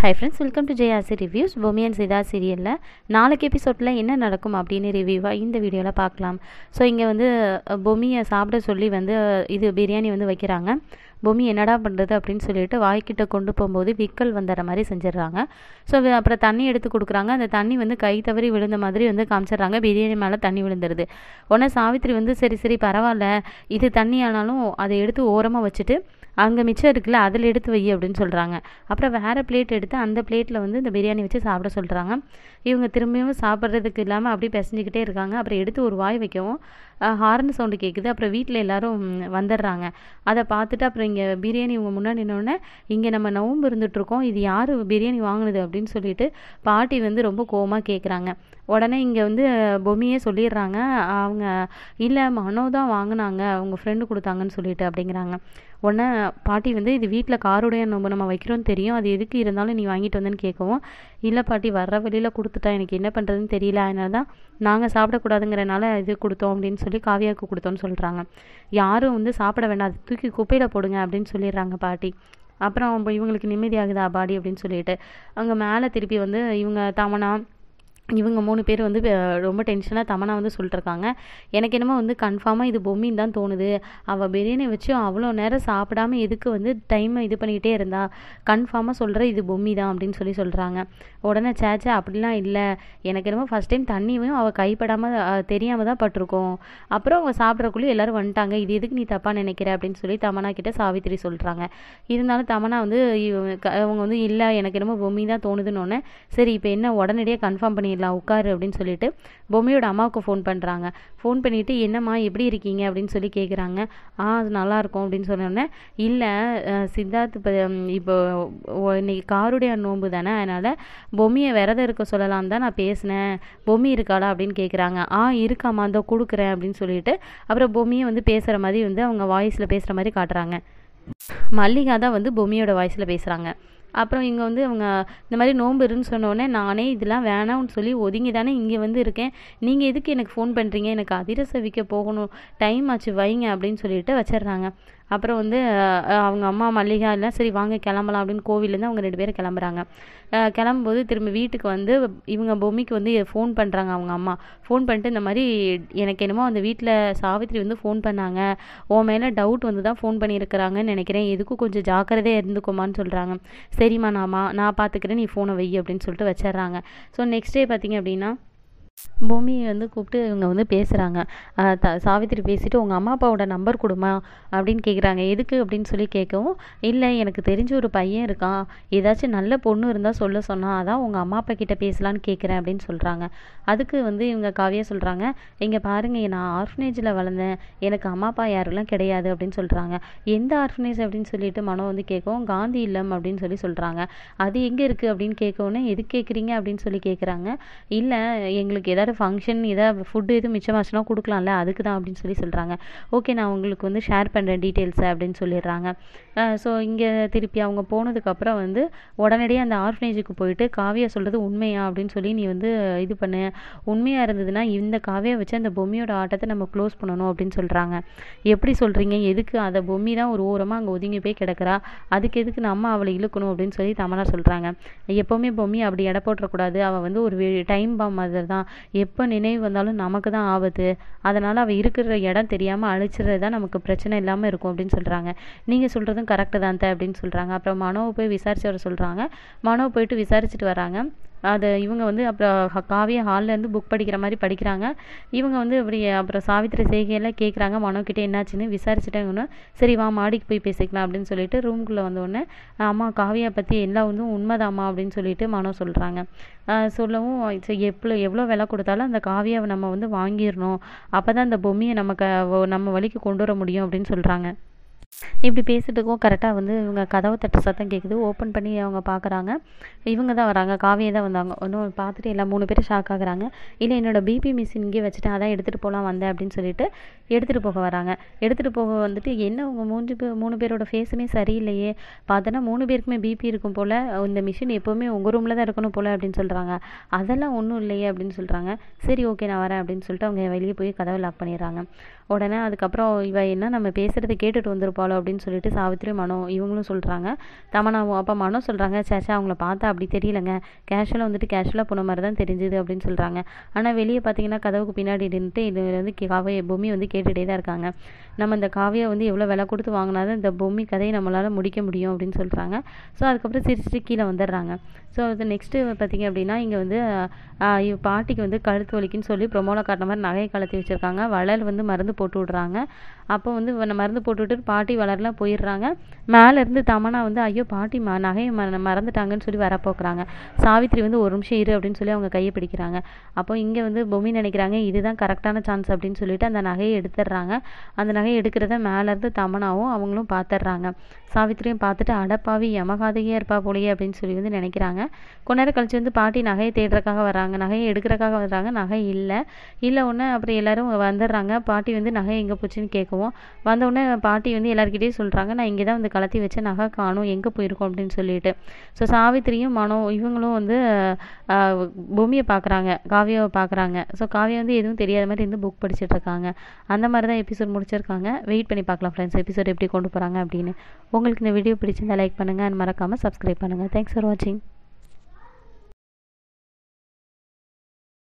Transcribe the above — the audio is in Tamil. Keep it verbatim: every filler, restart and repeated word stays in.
Hi friends, welcome to Jayasi reviews. Bommi and Sitha சீரியலில் நாளைக்கு எபிசோடில் என்ன நடக்கும் அப்படின்னு ரிவ்யூவாக இந்த வீடியோவில் பார்க்கலாம். ஸோ இங்கே வந்து பொம்மியை சாப்பிட சொல்லி வந்து இது பிரியாணி வந்து வைக்கிறாங்க. பொம்மி என்னடா பண்ணுறது அப்படின்னு சொல்லிட்டு வாய்க்கிட்ட கொண்டு போகும்போது விக்கல் வந்துடுற மாதிரி செஞ்சிடறாங்க. ஸோ அப்புறம் தண்ணி எடுத்து கொடுக்குறாங்க. அந்த தண்ணி வந்து கை தவறி விழுந்த மாதிரி வந்து காமிச்சிடுறாங்க. பிரியாணி மேலே தண்ணி விழுந்துருது. உடனே சாவித்திரி வந்து சரி சரி பரவாயில்ல, இது தண்ணி ஆனாலும் அதை எடுத்து ஓரமாக வச்சுட்டு அங்கே மிச்சம் இருக்குல்ல அதில் எடுத்து வை அப்படின்னு சொல்கிறாங்க. அப்புறம் வேறு பிளேட் எடுத்து அந்த பிளேட்டில் வந்து இந்த பிரியாணி வச்சு சாப்பிட சொல்கிறாங்க. இவங்க திரும்பியும் சாப்பிட்றதுக்கு இல்லாமல் அப்படியே பிசைஞ்சிக்கிட்டே இருக்காங்க. அப்புறம் எடுத்து ஒரு வாய் வைக்கவும் ஹார்ன் சவுண்டு கேட்குது. அப்புறம் வீட்டில் எல்லோரும் வந்துடுறாங்க. அதை பார்த்துட்டு அப்புறம் இங்கே பிரியாணி இவங்க முன்னாடி நின்னோடனே இங்கே நம்ம நோம்பு இருந்துகிட்ருக்கோம், இது யார் பிரியாணி வாங்கினது அப்படின்னு சொல்லிட்டு பாட்டி வந்து ரொம்ப கோவமாக கேட்குறாங்க. உடனே இங்கே வந்து பொம்மியே சொல்லிடுறாங்க, அவங்க இல்லை மனோ தான் வாங்கினாங்க, அவங்க ஃப்ரெண்டு கொடுத்தாங்கன்னு சொல்லிட்டு அப்படிங்கிறாங்க. உடனே பாட்டி வந்து இது வீட்டில் காருடைய நோம்பு நம்ம வைக்கிறோன்னு தெரியும், அது எதுக்கு இருந்தாலும் நீ வாங்கிட்டு வந்தேன்னு கேட்கவும், இல்லை பாட்டி வர்ற வழியில் கொடுத்துட்டா, எனக்கு என்ன பண்ணுறதுன்னு தெரியல, அதனால தான் நாங்கள் சாப்பிடக்கூடாதுங்கிறனால இது கொடுத்தோம் அப்படின்னு சொல்லி காவியாவுக்கு கொடுத்தோன்னு சொல்கிறாங்க. யாரும் வந்து சாப்பிட வேண்டாம், அது தூக்கி குப்பையில் போடுங்க அப்படின்னு சொல்லிடுறாங்க பாட்டி. அப்புறம் இவங்களுக்கு நிம்மதியாகுதா பாடி அப்படின்னு சொல்லிட்டு அங்கே மேலே திருப்பி வந்து இவங்க தமனா இவங்க மூணு பேர் வந்து ரொம்ப டென்ஷனாக தமனா வந்து சொல்லிட்டுருக்காங்க. எனக்கு என்னமோ வந்து கன்ஃபார்மாக இது பொம்மின்னு தான் தோணுது, அவள் பிரியாணி வச்சு அவ்வளோ நேரம் சாப்பிடாம எதுக்கு வந்து டைமை இது பண்ணிக்கிட்டே இருந்தா, கன்ஃபார்மாக சொல்கிற இது பொம்மி தான் அப்படின்னு சொல்லி சொல்கிறாங்க. உடனே சேச்சா அப்படிலாம் இல்லை, எனக்கு என்னமோ ஃபஸ்ட் டைம் தண்ணியும் அவள் கைப்படாமல் தெரியாமல் தான் பட்டிருக்கோம், அப்புறம் அவங்க சாப்பிட்றக்குள்ளே எல்லோரும் வந்துட்டாங்க, இது எதுக்கு நீ தப்பாக நினைக்கிற அப்படின்னு சொல்லி தமனா கிட்ட சாவித்திரி சொல்கிறாங்க. இருந்தாலும் தமனா வந்து அவங்க வந்து இல்லை எனக்கு என்னமோ பொம்மி தான் தோணுதுன்னு, சரி இப்போ என்ன உடனடியாக கன்ஃபார்ம் பண்ணி உட்காரு அப்படின்னு சொல்லிட்டு பொம்மியோட அம்மாவுக்கு ஃபோன் பண்ணுறாங்க. ஃபோன் பண்ணிவிட்டு என்னம்மா எப்படி இருக்கீங்க அப்படின்னு சொல்லி கேட்குறாங்க. ஆ அது நல்லாயிருக்கும் அப்படின்னு சொன்னோடனே, இல்லை சித்தார்த் இப்போ இப்போ இன்னைக்கு காருடைய நோன்பு தானே, அதனால் பொம்மியை விரதம் இருக்க சொல்லலாம் தான் நான் பேசினேன், பொம்மி இருக்காளா அப்படின்னு கேட்குறாங்க. ஆ இருக்காம்மா அந்த கொடுக்குறேன் அப்படின்னு சொல்லிட்டு அப்புறம் பொம்மியை வந்து பேசுகிற மாதிரி வந்து அவங்க வாய்ஸில் பேசுகிற மாதிரி காட்டுறாங்க. மல்லிகா தான் வந்து பொம்மியோட வாய்ஸில் பேசுகிறாங்க. அப்புறம் இங்கே வந்து அவங்க இந்த மாதிரி நோன்பு இருன்னு சொன்னோடனே, நானே இதெல்லாம் வேணாம்னு சொல்லி ஒதுங்கி தானே இங்கே வந்து இருக்கேன், நீங்கள் எதுக்கு எனக்கு ஃபோன் பண்ணுறீங்க, எனக்கு அதிரசம் விற்க போகணும், டைம் ஆச்சு வைங்க அப்படின்னு சொல்லிட்டு வச்சிடுறாங்க. அப்புறம் வந்து அவங்க அம்மா மல்லிகா எல்லாம் சரி வாங்க கிளம்பலாம் அப்படின்னு கோவிலேருந்து அவங்க ரெண்டு பேரும் கிளம்புறாங்க. கிளம்பும்போது திரும்ப வீட்டுக்கு வந்து இவங்க பொம்மிக்கு வந்து ஃபோன் பண்ணுறாங்க. அவங்க அம்மா ஃபோன் பண்ணிட்டு இந்த மாதிரி எனக்கு என்னமோ அந்த வீட்டில் சாவித்திரி வந்து ஃபோன் பண்ணாங்க, உன் மேலே டவுட் வந்து தான் ஃபோன் பண்ணியிருக்கிறாங்கன்னு நினைக்கிறேன், எதுக்கும் கொஞ்சம் ஜாக்கிரதையாக இருந்துக்கோமான்னு சொல்கிறாங்க. சரிம்மா நாமா நான் பார்த்துக்கிறேன், நீ ஃபோனை வை அப்படின்னு சொல்லிட்டு வச்சிடுறாங்க. ஸோ நெக்ஸ்ட் டே பார்த்திங்க அப்படின்னா பொம்மியை வந்து கூப்பிட்டு இவங்க வந்து பேசுகிறாங்க. த சாவித்திரி பேசிவிட்டு உங்கள் அம்மா அப்பாவோட நம்பர் கொடுமா அப்படின்னு கேட்குறாங்க. எதுக்கு அப்படின்னு சொல்லி கேட்கவும், இல்லை எனக்கு தெரிஞ்ச ஒரு பையன் இருக்கான், ஏதாச்சும் நல்ல பொண்ணு இருந்தால் சொல்ல சொன்னால், அதான் உங்கள் அம்மா அப்பா கிட்டே பேசலான்னு கேட்குறேன் அப்படின்னு சொல்கிறாங்க. அதுக்கு வந்து இவங்க காவியா சொல்கிறாங்க, இங்கே பாருங்கள் நான் ஆர்ஃபனேஜில் வளர்ந்தேன், எனக்கு அம்மா அப்பா யாரெல்லாம் கிடையாது அப்படின்னு சொல்கிறாங்க. எந்த ஆர்ஃபனேஜ் அப்படின்னு சொல்லிட்டு மனோ வந்து கேட்கவும், காந்தி இல்லம் அப்படின்னு சொல்லி சொல்கிறாங்க. அது எங்கே இருக்குது அப்படின்னு கேட்கவுடனே எதுக்கு கேட்குறீங்க அப்படின்னு சொல்லி கேட்குறாங்க. இல்லை எங்களுக்கு ஏதாவது ஃபங்க்ஷன் ஏதாவது ஃபுட்டு எதுவும் மிச்சமாச்சுன்னா கொடுக்கலாம்ல, அதுக்கு தான் அப்படின்னு சொல்லி சொல்கிறாங்க. ஓகே நான் உங்களுக்கு வந்து ஷேர் பண்ணுறேன் டீட்டெயில்ஸை அப்படின்னு சொல்லிடுறாங்க. ஸோ இங்கே திருப்பி அவங்க போனதுக்கப்புறம் வந்து உடனடியாக அந்த ஆர்ஃபனேஜுக்கு போயிட்டு காவியா சொல்கிறது உண்மையா அப்படின்னு சொல்லி நீ வந்து இது பண்ணு, உண்மையாக இருந்ததுன்னா இந்த காவியா வச்சு அந்த பொம்மியோட ஆட்டத்தை நம்ம க்ளோஸ் பண்ணணும் அப்படின்னு சொல்கிறாங்க. எப்படி சொல்கிறீங்க, எதுக்கு அதை பொம்மி தான் ஒரு ஓரமாக அங்கே ஒதுங்கி போய் கிடக்கிறா, அதுக்கு எதுக்கு நம்ம அவளை இழுக்கணும் அப்படின்னு சொல்லி தமனா சொல்கிறாங்க. எப்போவுமே பொம்மி அப்படி எடை போட்டுறக்கூடாது, அவள் வந்து ஒரு டைம் பாம் மாதிரி தான், எப்போ நினைவு வந்தாலும் நமக்கு தான் ஆபத்து, அதனால் அவள் இருக்கிற இடம் தெரியாமல் அழிச்சிடுறது தான் நமக்கு பிரச்சனை இல்லாமல் இருக்கும் அப்படின்னு சொல்கிறாங்க. நீங்கள் சொல்கிறதும் கரெக்டு தான் அப்படின்னு சொல்கிறாங்க. அப்புறம் மனோவை போய் விசாரிச்சு வர சொல்கிறாங்க. மனோவை போயிட்டு விசாரிச்சுட்டு வராங்க. அது இவங்க வந்து அப்புறம் காவியா ஹால்லேருந்து புக் படிக்கிற மாதிரி படிக்கிறாங்க. இவங்க வந்து இப்படி அப்புறம் சாவித்திரி செய்கையெல்லாம் கேட்குறாங்க. மனோக்கிட்டே என்னாச்சுன்னு விசாரிச்சுட்டாங்கன்னு, சரி வா மாடிக்கு போய் பேசிக்கலாம் அப்படின்னு சொல்லிட்டு ரூம்குள்ளே வந்தோடனே, அம்மா காவியா பற்றி எல்லாம் வந்து உண்மைதாம்மா அப்படின்னு சொல்லிட்டு மனோ சொல்கிறாங்க. சொல்லவும் எவ்வளோ எவ்வளோ விலை கொடுத்தாலும் அந்த காவியாவை நம்ம வந்து வாங்கிடணும், அப்போ தான் அந்த பொம்மியை நமக்கு நம்ம வழிக்கு கொண்டு வர முடியும் அப்படின்னு சொல்கிறாங்க. இப்படி பேசிட்டுக்கும் கரெக்டாக வந்து இவங்க கதவை தட்டு சத்தம் கேட்குது. ஓப்பன் பண்ணி அவங்க பார்க்குறாங்க. இவங்க தான் வராங்க, காவியை தான் வந்தாங்க. ஒன்றும் பார்த்துட்டு எல்லாம் மூணு பேரும் ஷாக் ஆகுறாங்க. இல்லை என்னோடய பிபி மிஷின் இங்கே வச்சுட்டேன், அதான் எடுத்துகிட்டு போகலாம் வந்தேன் அப்படின்னு சொல்லிட்டு எடுத்துகிட்டு போக வராங்க. எடுத்துகிட்டு போக வந்துட்டு என்ன உங்கள் மூன்று பேர் மூணு பேரோட ஃபேஸுமே சரியில்லையே, பார்த்தோன்னா மூணு பேருக்குமே பிபி இருக்கும் போல், இந்த மிஷின் எப்போவுமே உங்கள் ரூமில் தான் இருக்கணும் போல் அப்படின்னு சொல்கிறாங்க. அதெல்லாம் ஒன்றும் இல்லையே அப்படின்னு சொல்கிறாங்க. சரி ஓகே நான் வரேன் அப்படின்னு சொல்லிட்டு அவங்க வெளியே போய் கதவை லாக் பண்ணிடுறாங்க. உடனே அதுக்கப்புறம் இவ என்ன நம்ம பேசுகிறத கேட்டுட்டு வந்திருப்போம் இருப்பாளோ அப்படின்னு சொல்லிட்டு சாவித்திரி மனோ இவங்களும் சொல்கிறாங்க. தமனாவும் அப்போ மனோ சொல்கிறாங்க, சேச்சா அவங்கள பார்த்தா அப்படி தெரியலங்க, கேஷுவலாக வந்துட்டு கேஷுவலாக போன மாதிரி தான் தெரிஞ்சுது அப்படின்னு சொல்கிறாங்க. ஆனால் வெளியே பார்த்தீங்கன்னா கதவுக்கு பின்னாடி நின்றுட்டு இது வந்து காவிய பொம்மி வந்து கேட்டுகிட்டே தான் இருக்காங்க. நம்ம இந்த காவியை வந்து எவ்வளோ விலை கொடுத்து வாங்கினாதான் இந்த பொம்மி கதையை நம்மளால் முடிக்க முடியும் அப்படின்னு சொல்கிறாங்க. ஸோ அதுக்கப்புறம் சிரிச்சிட்டு கீழே வந்துடுறாங்க. ஸோ அது நெக்ஸ்ட்டு பார்த்திங்க அப்படின்னா இங்கே வந்து இவ பாட்டிக்கு வந்து கழுத்து வலிக்குன்னு சொல்லி ப்ரொமோவில் காட்டின மாதிரி நகையை கலத்தி வச்சுருக்காங்க. வளர் வந்து மருந்து போட்டு விட்றாங்க. அப்போ வந்து மருந்து போட்டு விட்டு பாட்டி வளரெலாம் போயிடுறாங்க. மேலேருந்து தமனா வந்து ஐயோ பாட்டி ம நகையை ம மறந்துட்டாங்கன்னு சொல்லி வரப்போக்குறாங்க. சாவித்திரி வந்து ஒரு நிமிஷம் இரு அப்படின்னு சொல்லி அவங்க கையை பிடிக்கிறாங்க. அப்போ இங்கே வந்து பொம்மி நினைக்கிறாங்க இதுதான் கரெக்டான சான்ஸ் அப்படின்னு சொல்லிட்டு அந்த நகையை எடுத்துடுறாங்க. அந்த நகையை எடுக்கிறத மேலேருந்து தமனாவும் அவங்களும் பார்த்துட்றாங்க. சாவித்திரியும் பார்த்துட்டு அடப்பாவி யமகாதையே இருப்பா போலையே அப்படின்னு சொல்லி வந்து நினைக்கிறாங்க. கொஞ்ச நேரம் கழிச்சு வந்து பாட்டி நகையை தேடுறதுக்காக வராங்க, நகையை எடுக்கிறதுக்காக வர்றாங்க. நகை இல்லை இல்லை ஒன்று அப்புறம் எல்லோரும் வந்துடுறாங்க. பாட்டி வந்து நகை எங்கே போச்சுன்னு கேட்கவும் வந்தவுடனே பாட்டி வந்து எல்லாருக்கிட்டையும் சொல்கிறாங்க, நான் இங்கே தான் வந்து கலத்தி வச்ச நகை காணும், எங்கே போயிருக்கோம் அப்படின்னு சொல்லிட்டு. ஸோ சாவித்திரியும் மனோ இவங்களும் வந்து பொம்மியை பார்க்குறாங்க, காவியாவை பார்க்குறாங்க. ஸோ காவியா வந்து எதுவும் தெரியாத மாதிரி இருந்து புக் படிச்சுட்டு இருக்காங்க. அந்த மாதிரி தான் எபிசோட் முடிச்சிருக்காங்க. வெயிட் பண்ணி பார்க்கலாம் ஃப்ரெண்ட்ஸ், எபிசோட் எப்படி கொண்டு போகிறாங்க அப்படின்னு. உங்களுக்கு இந்த வீடியோ பிடிச்சிருந்தா லைக் பண்ணுங்கள் அண்ட் மறக்காமல் சப்ஸ்கிரைப் பண்ணுங்கள். தேங்க்ஸ் ஃபார் வாட்சிங்.